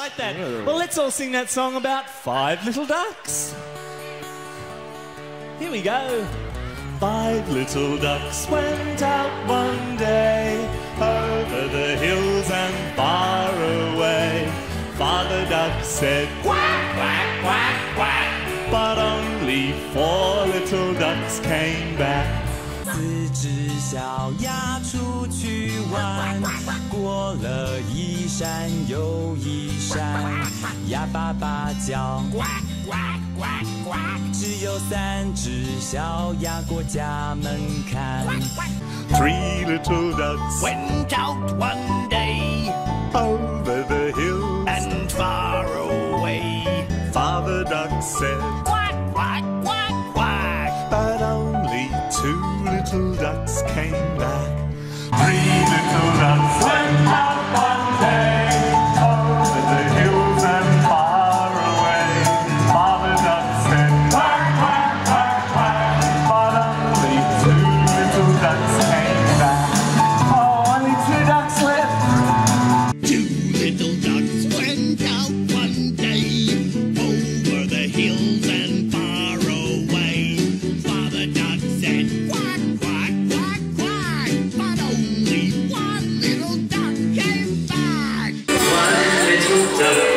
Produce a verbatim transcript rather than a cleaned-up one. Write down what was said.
like that. Well, let's all sing that song about five little ducks. Here we go. Five little ducks went out one day, over the hills and far away. Father Duck said, quack, quack, quack, quack, but only four little ducks came back. 四只小鸭出去玩，过了一山又一山，鸭爸爸叫，只有三只小鸭过家门看。 Three little ducks went out one day, over the hills and far away. Father Duck said, Quack, quack, quack, quack, but only two little ducks came back. Three little ducks went out one day, over the hills and far away. Father Duck said, quack, quack, quack, quack, but only two little ducks came back. Oh, only two ducks left. Two little ducks went out one day, over the hills and far away. Father Duck said, quack, quack, quack, quack, but only one little duck came back. One little duck